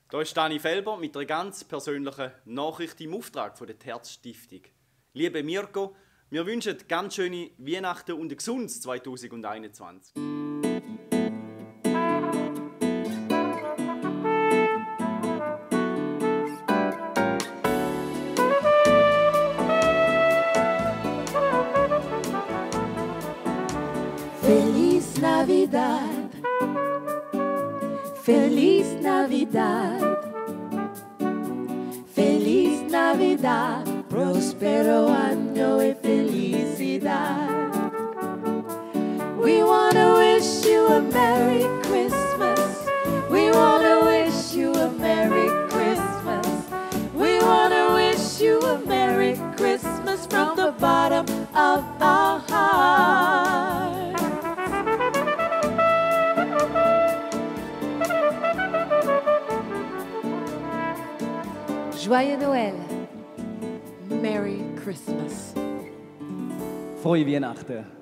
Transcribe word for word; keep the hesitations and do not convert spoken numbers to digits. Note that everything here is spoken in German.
Hier ist Dani Felber mit einer ganz persönlichen Nachricht im Auftrag von der Herzstiftung. Liebe Mirko, wir wünschen ganz schöne Weihnachten und ein gesundes zweitausendeinundzwanzig. Feliz Navidad, Feliz Navidad, Feliz Navidad, próspero año y felicidad. We want to wish you a Merry Christmas. We want to wish you a Merry Christmas. We want to wish you a Merry Christmas from the bottom of our heart. Joyeux Noël. Merry Christmas. Frohe Weihnachten.